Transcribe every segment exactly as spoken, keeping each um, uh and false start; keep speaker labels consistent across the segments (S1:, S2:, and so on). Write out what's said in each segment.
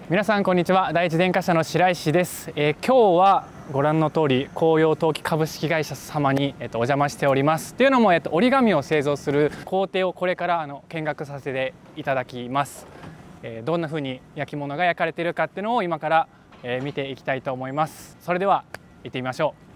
S1: 皆さんこんにちは。第一電化社の白石です。えー、今日はご覧の通り紅葉陶器株式会社様に、えっと、お邪魔しております。というのも、えっと、折り紙を製造する工程をこれからあの見学させていただきます。えー、どんな風に焼き物が焼かれているかっていうのを今から、えー、見ていきたいと思います。それでは行ってみましょう。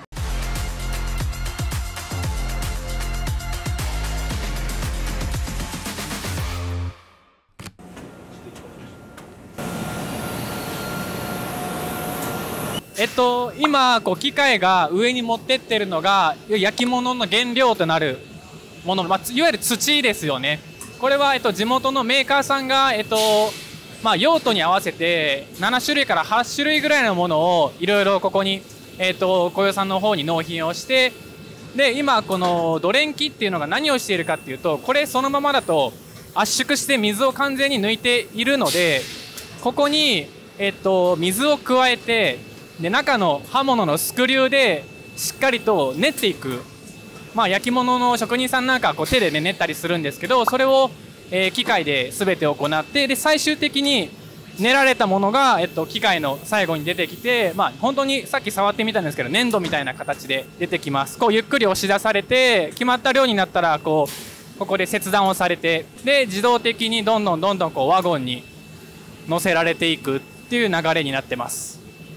S1: えっと、今こう機械が上に持ってってるのが焼き物の原料となるもの、まあ、いわゆる土ですよね。これは、えっと、地元のメーカーさんが、えっとまあ、用途に合わせてなな種類からはち種類ぐらいのものをいろいろここに、えっと、小代さんの方に納品をして、で今このドレンキっていうのが何をしているかっていうと、これそのままだと圧縮して水を完全に抜いているので、ここに、えっと、水を加えてで中の刃物のスクリューでしっかりと練っていく、まあ、焼き物の職人さんなんかはこう手で、ね、練ったりするんですけど、それを、えー、機械で全て行って、で最終的に練られたものが、えっと、機械の最後に出てきて、まあ、本当にさっき触ってみたんですけど粘土みたいな形で出てきます。こうゆっくり押し出されて決まった量になったらこうここで切断をされて、で自動的にどんどんどんどんこうワゴンに乗せられていくっていう流れになってます。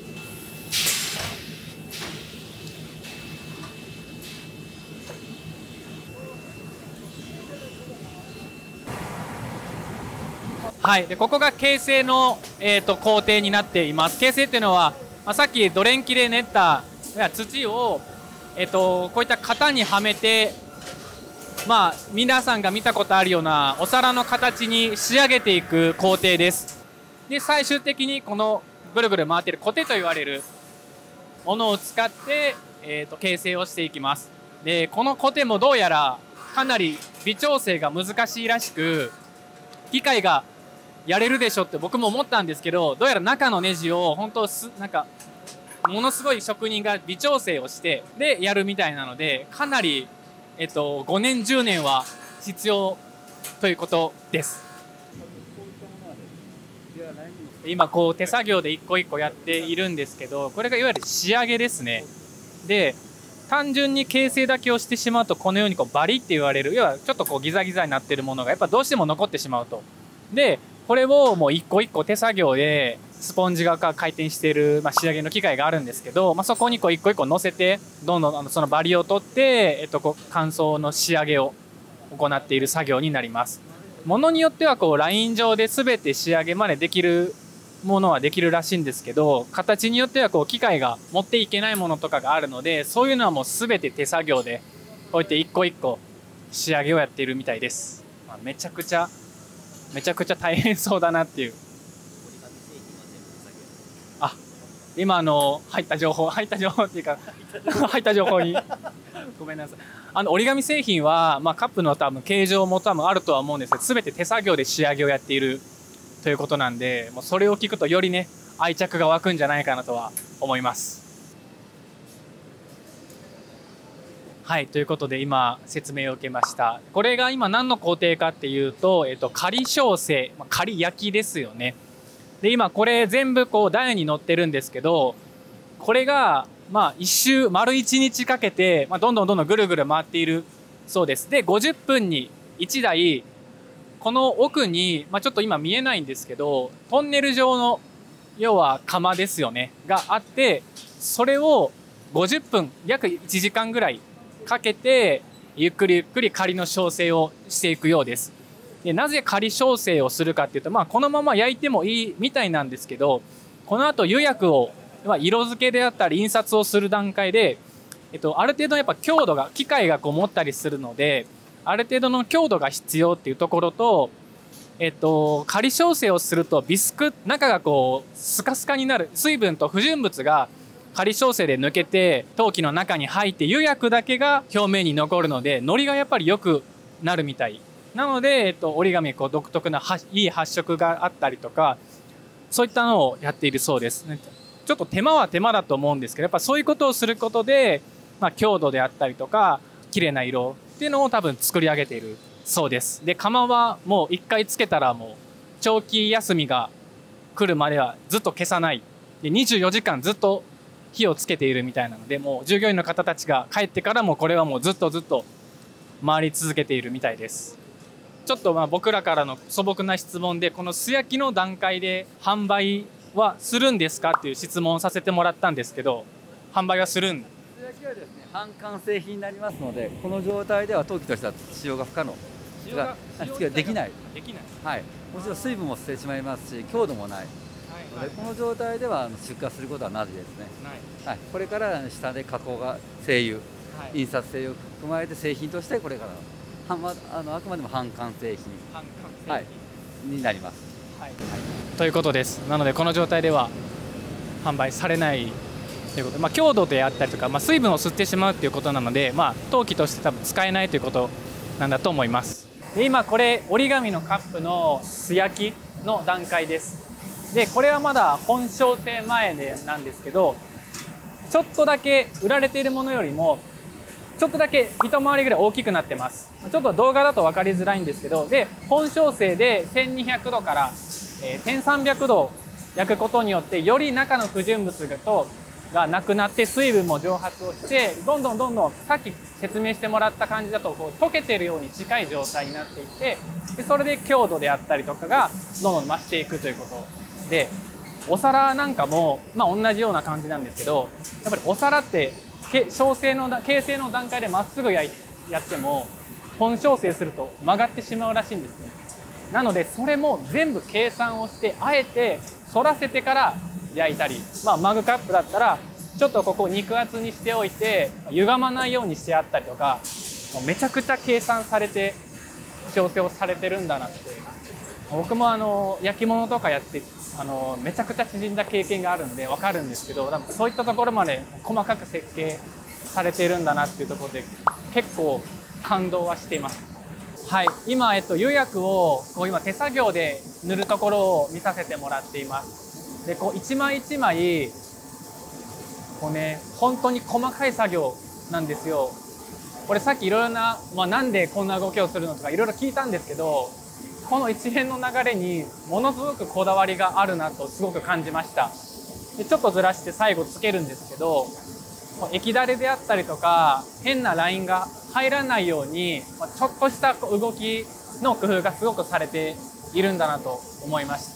S1: はい、でここが形成の、えー、と工程になっています。形成っていうのは、まあ、さっきドレンキで練った土を、えー、とこういった型にはめて、まあ、皆さんが見たことあるようなお皿の形に仕上げていく工程です。で最終的にこのぐるぐる回っているコテと言われるものを使って、えー、と形成をしていきます。でこのコテもどうやらかなり微調整が難しいらしく、機械がやれるでしょって僕も思ったんですけど、どうやら中のネジを本当すなんかものすごい職人が微調整をしてでやるみたいなので、かなり、えっと、ごねんじゅうねんは必要ということです。今こう手作業で一個一個やっているんですけど、これがいわゆる仕上げですね。で単純に形成だけをしてしまうと、このようにこうバリって言われる、要はちょっとこうギザギザになっているものがやっぱどうしても残ってしまうと。でこれをもう一個一個手作業でスポンジ側から回転している、まあ、仕上げの機械があるんですけど、まあ、そこにこう一個一個乗せてどんどんあのそのバリを取って、えっと、こう乾燥の仕上げを行っている作業になります。ものによってはこうライン上で全て仕上げまでできるものはできるらしいんですけど、形によってはこう機械が持っていけないものとかがあるので、そういうのはもう全て手作業でこうやって一個一個仕上げをやっているみたいです。まあ、めちゃくちゃめちゃくちゃ大変そうだなっていう。あ、今の入った情報入った情報っていうか入った情報にごめんなさい。あの折り紙製品は、まあ、カップの多分形状も多分あるとは思うんですけど、全て手作業で仕上げをやっているということなんで、もうそれを聞くとよりね愛着が湧くんじゃないかなとは思います。はい、ということで今説明を受けました。これが今何の工程かっていうと、えっと、仮焼成、仮焼きですよね。で今これ全部こう台に乗ってるんですけど、これがまあ一周丸一日かけて、まあ、どんどんどんどんぐるぐる回っているそうです。でごじゅっぷんにいちだい、この奥に、まあ、ちょっと今見えないんですけどトンネル状の要は窯ですよねがあって、それをごじゅっぷん約いちじかんぐらいかけてゆっくりゆっくり仮の焼成をしていくようです。でなぜ仮焼成をするかっていうと、まあ、このまま焼いてもいいみたいなんですけど、このあと釉薬を、まあ、色付けであったり印刷をする段階で、えっと、ある程度やっぱ強度が機械がこう持ったりするので、ある程度の強度が必要っていうところと、えっと、仮焼成をするとビスク中がこうスカスカになる、水分と不純物が仮焼成で抜けて陶器の中に入って釉薬だけが表面に残るので、のりがやっぱり良くなるみたいなので、えっと、折り紙こう独特ないい発色があったりとか、そういったのをやっているそうです。ちょっと手間は手間だと思うんですけど、やっぱそういうことをすることで、まあ、強度であったりとか綺麗な色っていうのを多分作り上げているそうです。で窯はもういっかいつけたらもう長期休みが来るまではずっと消さないでにじゅうよじかんずっと火をつけているみたいなので、もう従業員の方たちが帰ってからもこれはもうずっとずっと回り続けているみたいです。ちょっとまあ僕らからの素朴な質問で、この素焼きの段階で販売はするんですかっていう質問をさせてもらったんですけど、販売はするん
S2: 素焼きはですね、半完成品になりますので、この状態では陶器としては使用が不可能
S1: 使用が
S2: 使用できない
S1: できない、
S2: はい、もちろん水分も捨ててしまいますし、強度もないので、この状態では出荷することはなしですね。はい、これから下で加工が精油、はい、印刷精油を加えて製品としてこれからあのあくまでも半完成品、半完成品、はい、になります。はいはい、
S1: ということです。なのでこの状態では販売されないということで、まあ、強度であったりとか、まあ、水分を吸ってしまうということなので、まあ、陶器として多分使えないということなんだと思います。で今これ折り紙のカップの素焼きの段階です。でこれはまだ本焼成前でなんですけど、ちょっとだけ売られているものよりもちょっとだけ一回りぐらい大きくなってます。ちょっと動画だと分かりづらいんですけど、で本焼成でせんにひゃくどから、えー、せんさんびゃくど焼くことによってより中の不純物がとがなくなって水分も蒸発をして、どんどんどんどんさっき説明してもらった感じだとこう溶けてるように近い状態になっていって、でそれで強度であったりとかがどんどん増していくということで、お皿なんかもまあ同じような感じなんですけど、やっぱりお皿って焼成の形成の段階でまっすぐややっても本焼成すると曲がってしまうらしいんですね。なのでそれも全部計算をしてあえて反らせてから焼いたり、まあ、マグカップだったらちょっとここ肉厚にしておいて歪まないようにしてあったりとか、めちゃくちゃ計算されて調整をされてるんだなって。僕もあの焼き物とかやってあのめちゃくちゃ縮んだ経験があるんで分かるんですけど、そういったところまで細かく設計されているんだなっていうところで結構感動はしています。はい、今、えっと、釉薬をこう今手作業で塗るところを見させてもらっています。でこう一枚一枚こうね本当に細かい作業なんですよ。これさっきいろいろな、まあ、なんでこんな動きをするのとかいろいろ聞いたんですけど、この一連の流れにものすごくこだわりがあるなとすごく感じました。でちょっとずらして最後つけるんですけど、液だれであったりとか変なラインが入らないようにちょっとした動きの工夫がすごくされているんだなと思いました。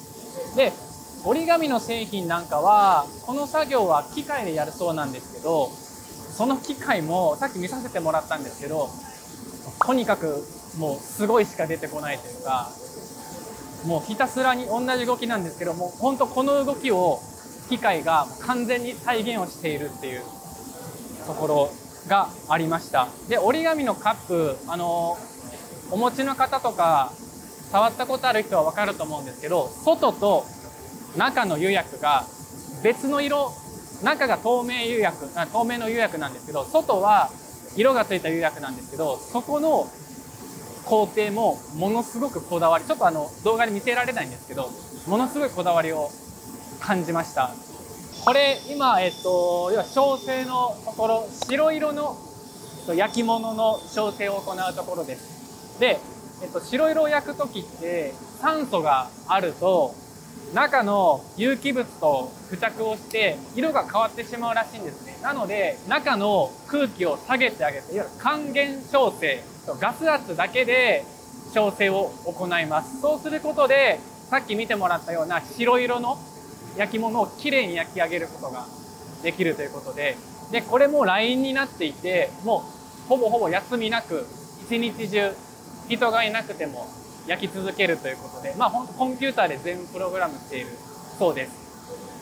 S1: で折り紙の製品なんかはこの作業は機械でやるそうなんですけど、その機械もさっき見させてもらったんですけど、とにかくもうすごいしか出てこないというか、もうひたすらに同じ動きなんですけども、本当この動きを機械が完全に再現をしているっていうところがありました。で折り紙のカップ、あのお持ちの方とか触ったことある人は分かると思うんですけど、外と中の釉薬が別の色、中が透明釉薬、透明の釉薬なんですけど、外は色がついた釉薬なんですけど、そこの工程もものすごくこだわり、ちょっとあの動画で見せられないんですけど、ものすごいこだわりを感じました。これ今、えっと、要は焼成のところ、白色の焼き物の焼成を行うところです。で、えっと、白色を焼く時って酸素があると中の有機物と付着をして色が変わってしまうらしいんですね。なので中の空気を下げてあげて、いわゆる還元焼成、ガス圧だけで焼成を行います。そうすることでさっき見てもらったような白色の焼き物をきれいに焼き上げることができるということで、でこれもラインになっていて、もうほぼほぼ休みなく一日中人がいなくても焼き続けるということで、まあ本当コンピューターで全部プログラムしているそうです。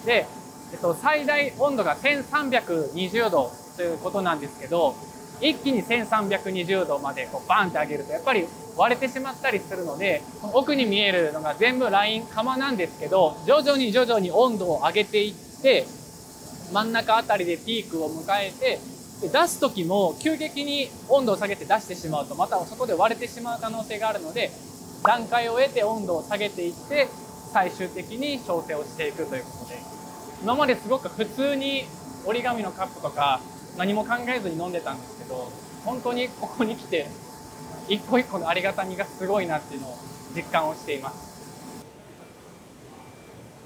S1: で、えっと、最大温度がせんさんびゃくにじゅうどということなんですけど、一気にせんさんびゃくにじゅうどまでこうバンって上げるとやっぱり割れてしまったりするので、奥に見えるのが全部ライン釜なんですけど、徐々に徐々に温度を上げていって真ん中あたりでピークを迎えて、で出す時も急激に温度を下げて出してしまうとまたそこで割れてしまう可能性があるので、段階を得て温度を下げていって最終的に焼成をしていくということで、今まですごく普通に折り紙のカップとか何も考えずに飲んでたんですけど、本当にここに来て一個一個のありがたみがすごいなっていうのを実感をしています。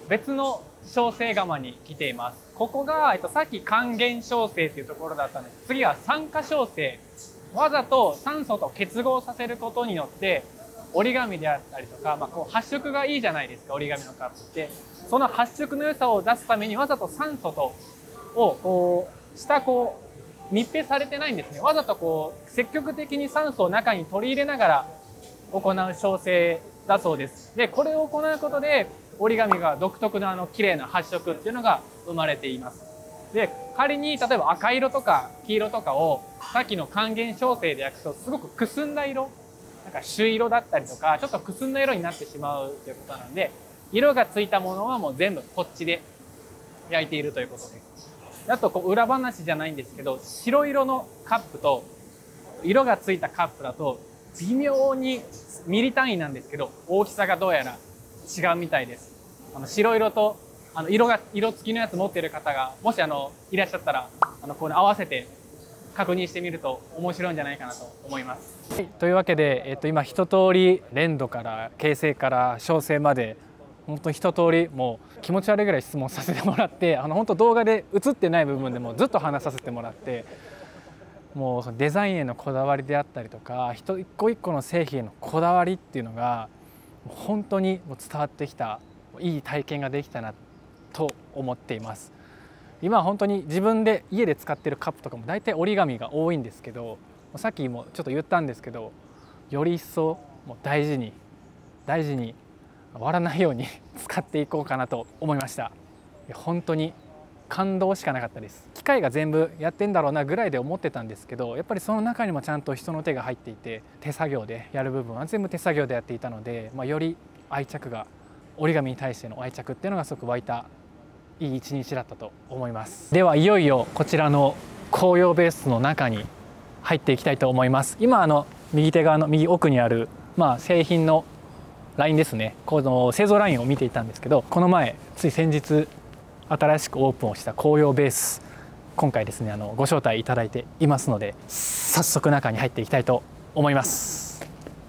S1: 別の焼成窯に来ています。ここが、えっと、さっき還元焼成っていうところだったんです。次は酸化焼成。わざと酸素と結合させることによって折り紙であったりとか、まあ、こう発色がいいじゃないですか、折り紙のカップって。その発色の良さを出すためにわざと酸素とをこう下こう密閉されてないんですね。わざとこう積極的に酸素を中に取り入れながら行う焼成だそうです。でこれを行うことで折り紙が独特のあの綺麗な発色っていうのが生まれています。で仮に例えば赤色とか黄色とかをさっきの還元焼成で焼くとすごくくすんだ色、なんか朱色だったりとかちょっとくすんだ色になってしまうということなんで、色がついたものはもう全部こっちで焼いているということです。あとこう裏話じゃないんですけど、白色のカップと色がついたカップだと微妙にミリ単位なんですけど大きさがどうやら違うみたいです。あの白色とあの色が色付きのやつ持っている方がもしあのいらっしゃったらあのこう合わせて確認してみると面白いんじゃないかなと思います。はい、というわけで、えっと、今一通り連度から形成から焼成まで本当一通りもう気持ち悪いぐらい質問させてもらって、あの本当動画で映ってない部分でもずっと話させてもらって、もうそのデザインへのこだわりであったりとか一個一個の製品へのこだわりっていうのが本当にもう伝わってきたいい体験ができたなと思っています。今本当に自分で家で使ってるカップとかも大体折り紙が多いんですけど、さっきもちょっと言ったんですけど、より一層もう大事に大事に割らないように使っていこうかなと思いました。本当に感動しかなかったです。機械が全部やってんだろうなぐらいで思ってたんですけど、やっぱりその中にもちゃんと人の手が入っていて、手作業でやる部分は全部手作業でやっていたので、まあ、より愛着が折り紙に対しての愛着っていうのがすごく湧いたいい一日だったと思います。ではいよいよこちらの紅葉ベースの中に入っていきたいと思います。今あの右手側の右奥にある、まあ、製品のラインですね、この製造ラインを見ていたんですけど、この前つい先日新しくオープンをした紅葉ベース、今回ですねあのご招待いただいていますので、早速中に入っていきたいと思います。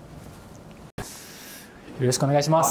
S1: よろしくお願いします。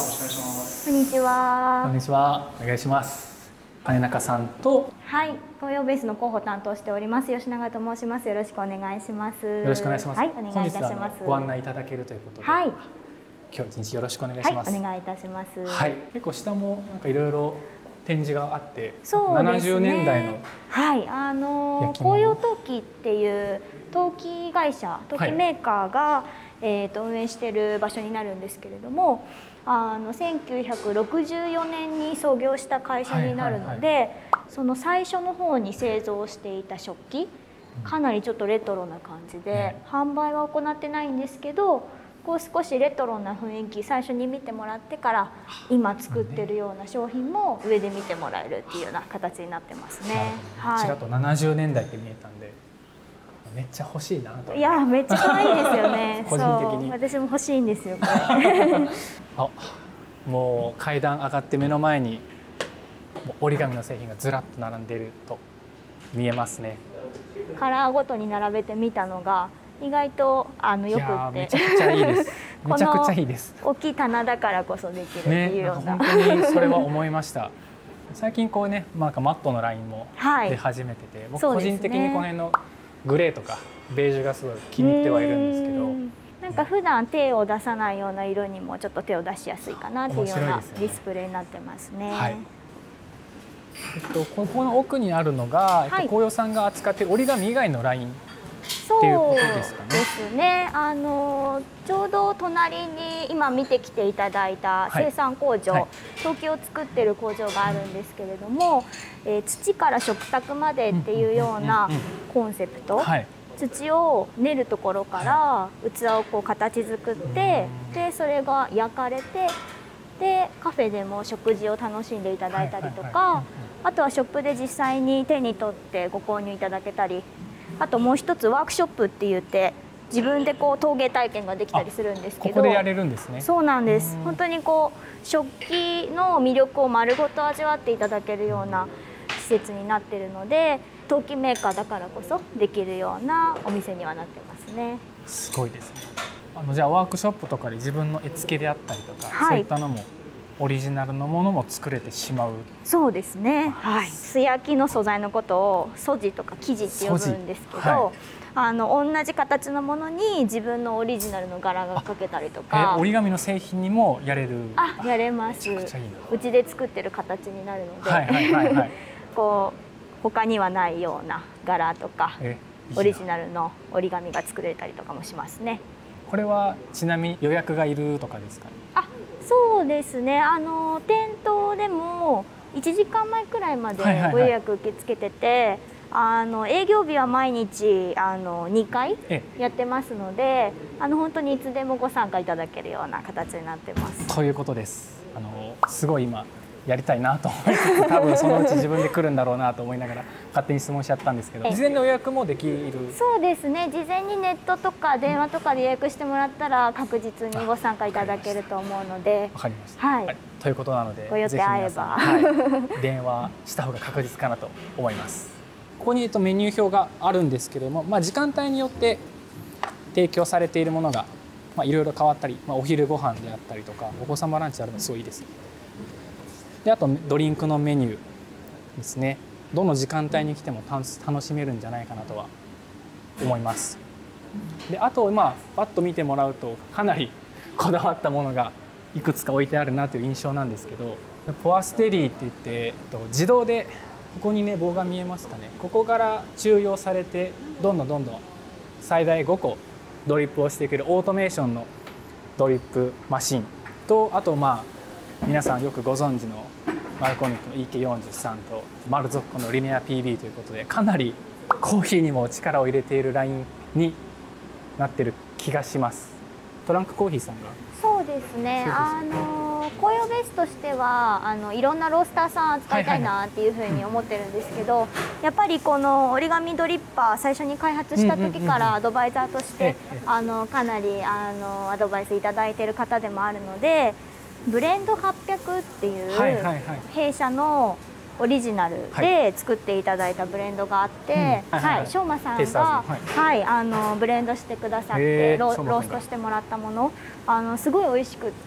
S3: こんにちは。
S1: こんにちは。お願いします。金中さんと、
S3: はい、紅葉ベースの広報担当しております吉永と申します。よろしくお願いします。よ
S1: ろしくお願いします。
S3: はい、お願いいたします。
S1: ご案内いただけるということで、はい、今日一日よろしくお願いします。
S3: はい、お願いいたします。
S1: はい、結構下もなんかいろいろ展示があって、
S3: そうですね、
S1: ななじゅうねんだいの、
S3: はい、あの紅葉陶器っていう陶器会社、陶器メーカーが、はい、えっと運営している場所になるんですけれども、あのせんきゅうひゃくろくじゅうよねんに創業した会社になるので、はいはいはい、その最初の方に製造していた食器、かなりちょっとレトロな感じで、うん、販売は行ってないんですけど、こう少しレトロな雰囲気最初に見てもらってから今作ってるような商品も上で見てもらえるっていうような形になってますね。
S1: はい、ちらっとななじゅうねんだいって見えたんでめっちゃ欲しいなと。
S3: いやめっちゃ可愛いですよね。
S1: 個人的に
S3: 私も欲しいんですよこれ
S1: あ、もう階段上がって目の前にもう折り紙の製品がずらっと並んでいると見えますね。
S3: カラーごとに並べてみたのが意外とあのよくって、
S1: めちゃくちゃいいです。めちゃくちゃいいです。
S3: 大きい棚だからこそできるっていうような、
S1: ね、本当にそれは思いました。最近こうね、なんかマットのラインも出始めてて、はい、僕個人的にこの辺のグレーとかベージュがすごい気に入ってはいるんですけど、
S3: なんか普段手を出さないような色にもちょっと手を出しやすいかなっていうようなディスプレイになってますね。はい、
S1: えっと、ここの奥にあるのが、えっと、紅葉さんが扱っている折り紙以外のラインっていうことですかね。
S3: そうですね。あのちょうど隣に今見てきていただいた生産工場、はい、陶器を作ってる工場があるんですけれども、えー、土から食卓までっていうようなコンセプト。はい、土を練るところから器をこう形作って、でそれが焼かれて、でカフェでも食事を楽しんでいただいたりとか、あとはショップで実際に手に取ってご購入いただけたり、あともう一つワークショップって言って自分でこう陶芸体験ができたりするんですけど、
S1: ここでやれるんですね。
S3: そうなんです。本当にこう食器の魅力を丸ごと味わっていただけるような施設になっているので、陶器メーカーだからこそできるようなお店にはなってますね。
S1: すごいですね。あのじゃあワークショップとかで自分の絵付けであったりとか、はい、そういったのもオリジナルのものも作れてしまう。
S3: そうですね、はい、素焼きの素材のことを素地とか生地って呼ぶんですけど、はい、あの同じ形のものに自分のオリジナルの柄が描けたりとか、
S1: 折り紙の製品にもやれる。
S3: あ、やれます。
S1: めちゃくちゃいいな。
S3: うちで作ってる形になるので、
S1: はいはいはいはい、
S3: こう他にはないような柄とかオリジナルの折り紙が作れたりとかもしますね。
S1: これはちなみに予約がいるとかですかね。
S3: あ、そうですね。あの店頭でもいちじかんまえくらいまでご予約受け付けてて、あの営業日は毎日あのにかいやってますので、あの本当にいつでもご参加いただけるような形になってます。
S1: ということです。あのすごい今やりたいなと思いつつ、多分そのうち自分で来るんだろうなと思いながら勝手に質問しちゃったんですけど、事前の予約もできる。
S3: そうですね。事前にネットとか電話とかで予約してもらったら確実にご参加いただけると思うので。
S1: わかりました。はい。ということなので、
S3: ご予定合えば、
S1: はい、電話した方が確実かなと思います。ここにとメニュー表があるんですけれども、まあ、時間帯によって提供されているものがまあいろいろ変わったり、まあ、お昼ご飯であったりとかお子様ランチあるのすごいいいです。であとドリンクのメニューですね。どの時間帯に来ても楽しめるんじゃないかなとは思います。であとまあパッと見てもらうとかなりこだわったものがいくつか置いてあるなという印象なんですけど、ポアステリーって言って、えっと、自動でここにね棒が見えますかね。ここから注入されてどんどんどんどん最大ごこドリップをしていけるオートメーションのドリップマシンと、あとまあ皆さんよくご存知のマルコミックの イーケーよんじゅうさん とマルゾッコのリネア ピービー ということで、かなりコーヒーにも力を入れているラインになってる気がします。トランクコーヒーさんが
S3: そうですね。あの紅葉ベースとしてはあのいろんなロースターさん扱いたいなっていうふうに思ってるんですけど、やっぱりこの折り紙ドリッパー最初に開発した時からアドバイザーとしてあのかなりあのアドバイスいただいている方でもあるので、ブレンドはっぴゃくっていう弊社のオリジナルで作っていただいたブレンドがあって、はい、しょうまさんが、はい、あのブレンドしてくださってローストしてもらったもの、あのすごい美味しくって、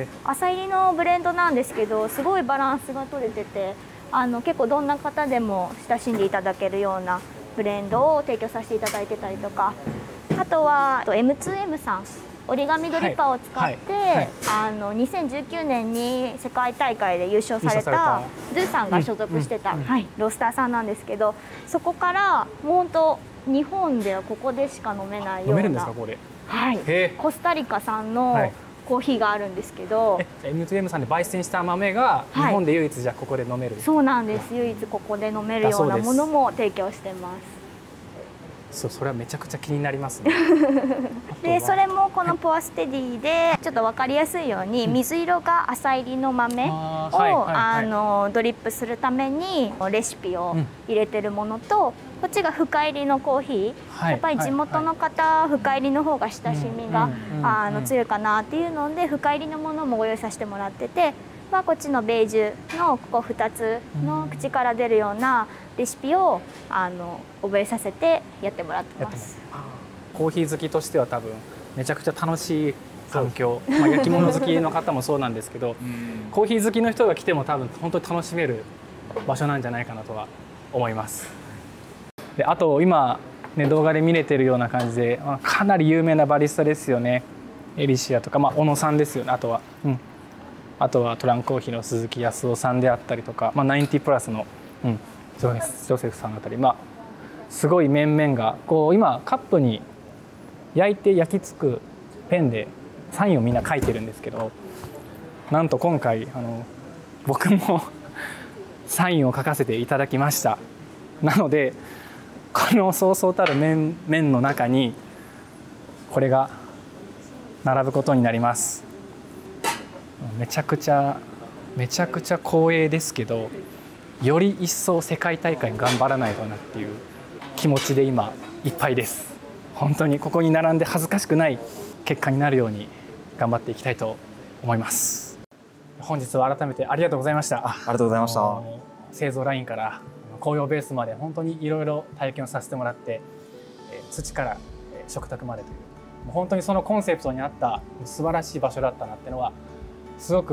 S3: 浅入りのブレンドなんですけどすごいバランスが取れてて、あの結構どんな方でも親しんでいただけるようなブレンドを提供させていただいてたりとか、あとは エムツーエム さん折り紙ドリッパーを使って、はいはいはい、あのにせんじゅうきゅうねんに世界大会で優勝されたドゥさんが所属してた、うんうんはい、ロースターさんなんですけど、そこからもう本当日本ではここでしか飲めないような、飲めるんですかこれ、はい、コスタリカ産のコーヒーがあるんですけど、はい、
S1: エムツーエム さんで焙煎した豆が日本で唯一じゃあここで飲める、はい、
S3: そうなんです。唯一ここで飲めるようなものも提供してます。
S1: そう、それはめちゃくちゃ気になりますね。
S3: でそれもこのポアステディでちょっと分かりやすいように、水色が浅入りの豆をあのドリップするためにレシピを入れてるものと、こっちが深入りのコーヒー、やっぱり地元の方深入りの方が親しみがあの強いかなっていうので深入りのものもご用意させてもらってて、まあ、こっちのベージュのここふたつの口から出るようなレシピをあの覚えさせてやってもらってます。
S1: コーヒー好きとしては多分めちゃくちゃ楽しい環境、まあ、焼き物好きの方もそうなんですけどコーヒー好きの人が来ても多分本当に楽しめる場所なんじゃないかなとは思います。であと今、ね、動画で見れてるような感じで、まあ、かなり有名なバリスタですよね。エリシアとか、まあ、小野さんですよね。あとは、うん、あとはトランクコーヒーの鈴木康夫さんであったりとか、まあ、ナインティプラスの、うん、ジョセフさんあたり、まあ、すごい面々がこう今カップに焼いて焼き付くペンでサインをみんな書いてるんですけど、なんと今回あの僕もサインを書かせていただきました。なのでこのそうそうたる面々の中にこれが並ぶことになります。めちゃくちゃめちゃくちゃ光栄ですけど、より一層世界大会頑張らないとなっていう気持ちで今いっぱいです。本当にここに並んで恥ずかしくない結果になるように頑張っていきたいと思います。本日は改めてありがとうございました。
S4: ありがとうございました。
S1: 製造ラインから紅葉ベースまで本当にいろいろ体験をさせてもらって、土から食卓までという本当にそのコンセプトに合った素晴らしい場所だったなっていうのはすごく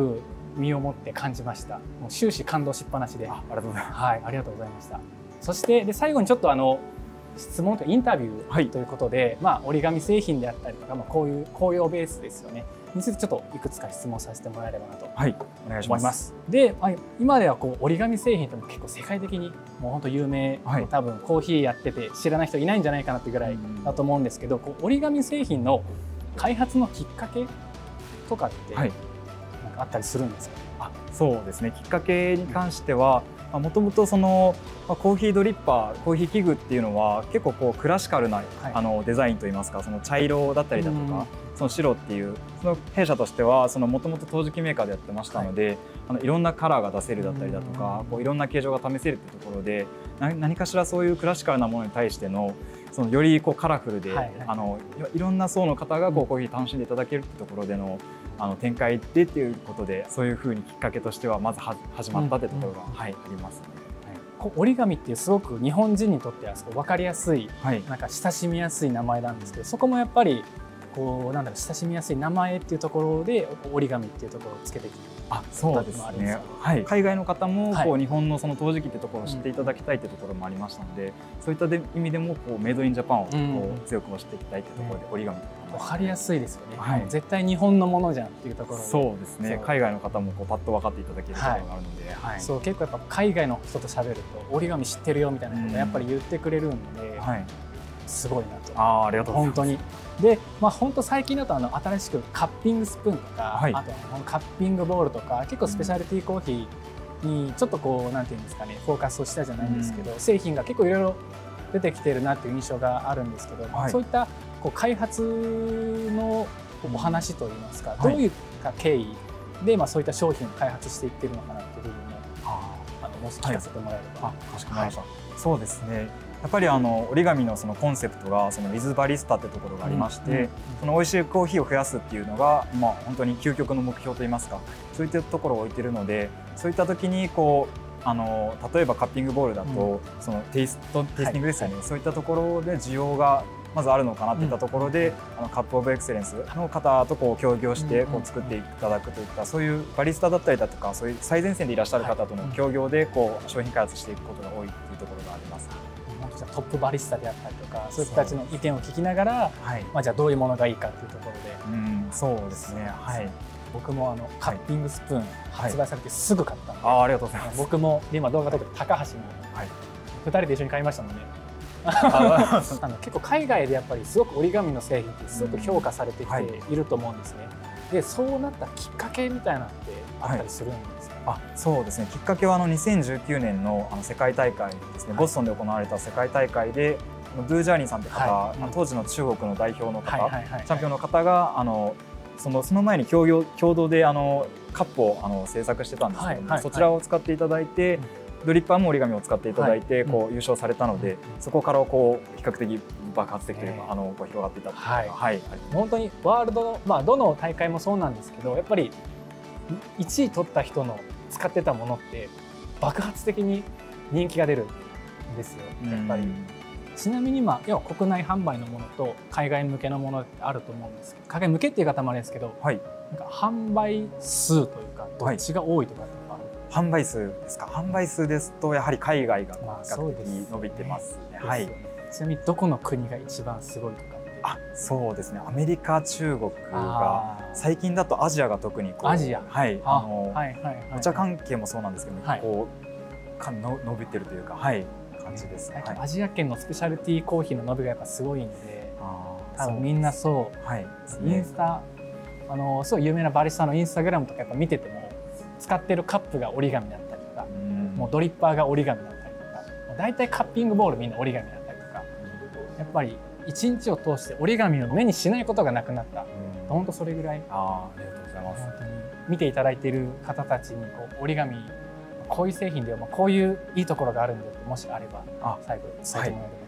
S1: 身をもって感じました。もう終始感動しっぱなしで、
S4: あ、ありがとうございます。
S1: はい、ありがとうございました。そしてで最後にちょっとあの質問とインタビューということで、はい、まあ折り紙製品であったりとか、まあこういう紅葉ベースですよね。についてちょっといくつか質問させてもらえればなと思います。で、今ではこう折り紙製品って結構世界的にもう本当有名、はい、多分コーヒーやってて知らない人いないんじゃないかなってぐらいだと思うんですけど、こう折り紙製品の開発のきっかけとかってなんかあったりするんですか？
S4: はい、あ、そうですね。きっかけに関しては、もともとそのコーヒードリッパー、コーヒー器具っていうのは結構こうクラシカルな、はい、あのデザインといいますか、その茶色だったりだとか、その白っていうその弊社としてはそのもともと陶磁器メーカーでやってましたので、はい、あのいろんなカラーが出せるだったりだとか、こういろんな形状が試せるっていうところで、何かしらそういうクラシカルなものに対してのそのよりこうカラフルで、はいはい、あのいろんな層の方がこうコーヒー楽しんでいただけるっていうところでのあの展開でっていうことで、そういうふうにきっかけとしてはまずは始まったっていうところが、うんうん、はい、あります。
S1: 折り紙っていうすごく日本人にとっては分かりやすい、はい、なんか親しみやすい名前なんですけど、そこもやっぱりこうなんだろう、親しみやすい名前っていうところで折り紙っていうところをつけてきて、
S4: あ、そうですね、はい、海外の方もこう日本のその陶磁器っていうところを知っていただきたいっていうところもありましたので、そういった意味でもこうメイドインジャパンをこう強く推していきたいっていうところで折り紙と
S1: 分かりやすいですよね、はい、絶対日本のものじゃんっていうところで、
S4: そうですね、海外の方もこうパッと分かっていただけるところがあるので、
S1: はいはい、そう結構やっぱ海外の人と喋ると折り紙知ってるよみたいなことをやっぱり言ってくれるんで、はい、すごいなと。
S4: あ、ありがとうございます。
S1: 本当にで、まあ、本当最近だとあの新しくカッピングスプーンとか、はい、あとカッピングボールとか結構スペシャルティーコーヒーにちょっとこうなんていうんですかね、フォーカスをしたじゃないんですけど、うん、製品が結構いろいろ出てきてるなっていう印象があるんですけど、はい、そういったこう開発のお話といいますか、どういった経緯でまあそういった商品を開発していってるのかなっていう部分もあのもう少し聞かせてもらえれば。
S4: はい、あ、かしこまりました。はい、そうですね。やっぱりあの折り紙のそのコンセプトがそのウィズバリスタってところがありまして、うんうん、その美味しいコーヒーを増やすっていうのがまあ本当に究極の目標といいますか、そういったところを置いているので、そういった時にこうあの例えばカッピングボールだと、うん、そのテイストテイスティングですよね、はい、そういったところで需要がまずあるのかなっていったところで、うん、あのカップオブエクセレンスの方とこう協業してこう作っていただくといった、そういうバリスタだったりだとか、そういう最前線でいらっしゃる方との協業でこう商品開発していくことが多いっていうところがあります。
S1: トップバリスタであったりとか、そういう人たちの意見を聞きながら、はい、まあじゃあどういうものがいいかっていうところで、
S4: うん、そうですね。はい。
S1: 僕もあのカッピングスプーン発売されてすぐ買ったんで、
S4: はい、あ、ありがとうございます。
S1: 僕も今動画撮ってる高橋にふたりで一緒に買いましたので、あの結構海外でやっぱりすごく折り紙の製品ってすごく評価されてきていると思うんですね。で、そうなったきっかけみたいなのってあったりするんですか？
S4: はい、あ、そうですね。きっかけはあのにせんじゅうきゅうねんのあの世界大会ですね。ボストンで行われた世界大会でドゥージャーニーさんという方、はい、当時の中国の代表の方、チャンピオンの方があのそのその前に共業共同であのカップをあの制作してたんですけども、そちらを使っていただいて、ドリッパーも折り紙を使っていただいて、はい、こう優勝されたので、うん、そこからこう比較的爆発的というか、えー、あのこう広がっていたというか、はいはい、
S1: 本当にワールドの、まあ、どの大会もそうなんですけど、やっぱりいちい取った人の使ってたものって爆発的に人気が出るんですよ、やっぱり。ちなみに、まあ、要は国内販売のものと海外向けのものってあると思うんですけど、海外向けっていう方もあれですけど、はい、なんか販売数というかどっちが多いとかってある？
S4: 販売数ですか。販売数ですとやはり海外が比較的伸びてますね。はい。
S1: ちなみにどこの国が一番すごいとかって？
S4: あ、そうですね。アメリカ、中国が最近だとアジアが特にこう、
S1: アジア、
S4: はい、あのお茶関係もそうなんですけど、はい、こうかの伸びてるというか、はい、感じです。はい、
S1: アジア圏のスペシャルティーコーヒーの伸びがやっぱすごいんで、多分みんなそう、はい、インスタ、あのすごい有名なバリスタのインスタグラムとかやっぱ見てても。使ってるカップが折り紙だったりとか、もうドリッパーが折り紙だったりとか、だいたいカッピングボールみんな折り紙だったりとか、やっぱり一日を通して折り紙を目にしないことがなくなった。本当それぐらい。
S4: あ、ありがとうございます。
S1: 本当に見ていただいている方たちにこう折り紙、こういう製品ではこういういいところがあるんで、もしあれば最後伝えてもらえればと。はい、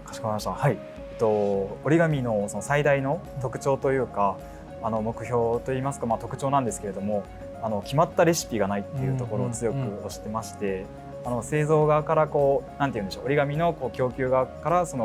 S4: かしこまりました。はい。えっと折り紙のその最大の特徴というか、あの目標といいますか、まあ特徴なんですけれども。あの決まったレシピがないっていうところを強く推してまして、あの製造側からこうなんて言うんでしょう、折り紙のこう供給側からその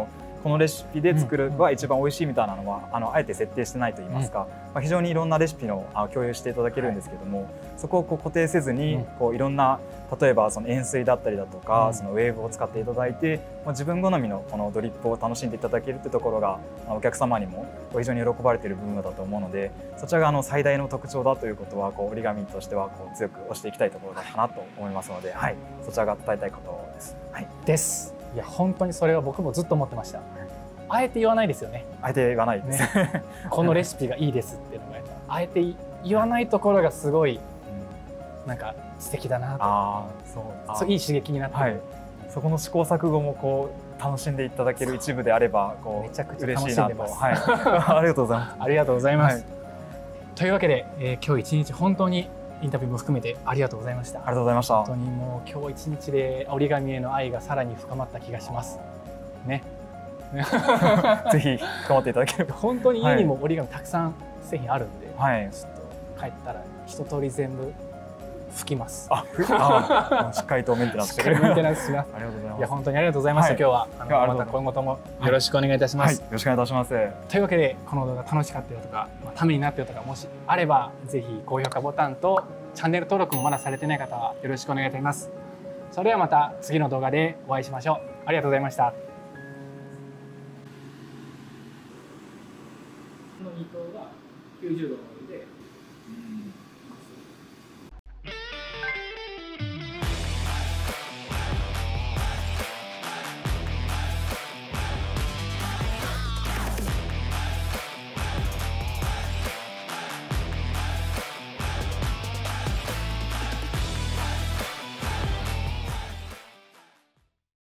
S4: このレシピで作るは一番美味しいみたいなのはあのあえて設定してないと言いますか、まあ、非常にいろんなレシピのあ共有していただけるんですけども、はい、そこをこう固定せずにこういろんな例えばその塩水だったりだとか、うん、そのウェーブを使っていただいて、まあ、自分好みのこのドリップを楽しんでいただけるってところがお客様にも非常に喜ばれている部分だと思うので、そちらがあの最大の特徴だということはこう折り紙としてはこう強く推していきたいところだかなと思いますので、はい、そちらが伝えたいことです。はい、です。
S1: いや本当にそれは僕もずっと思ってました。あえて言わないですよね。
S4: あえて言わないです。ね、
S1: このレシピがいいですっていうのがあえて言わないところがすごい、うん、なんか素敵だなと。あそうそういい刺激になってる、はい、
S4: そこの試行錯誤もこう楽しんでいただける一部であればこうめちゃくちゃ嬉しいなと。はい、ありがとうございます。
S1: ありがとうございます。はい、というわけで、えー、今日一日本当にインタビューも含めてありがとうございました。
S4: ありがとうございました。
S1: 本当にもう今日一日で折り紙への愛がさらに深まった気がします。ね。
S4: ぜひ深まっていただければ。
S1: 本当に家にも折り紙たくさん製品あるんで、
S4: はい、
S1: ちょっと帰ったら一通り全部拭きます。
S4: あ、あしっかりとメンテナンスして
S1: メンテナンスします。
S4: ありがとうございます。
S1: いや本当にありがとうございました。はい、今日はあのまた今後ともよろしくお願いいたします。
S4: はい、よろしくお願いいたします。
S1: というわけでこの動画楽しかったよとか、まあ、ためになったよとかもしあればぜひ高評価ボタンとチャンネル登録もまだされてない方はよろしくお願いいたします。それではまた次の動画でお会いしましょう。ありがとうございました。このに頭がきゅうじゅうどのお湯で、うん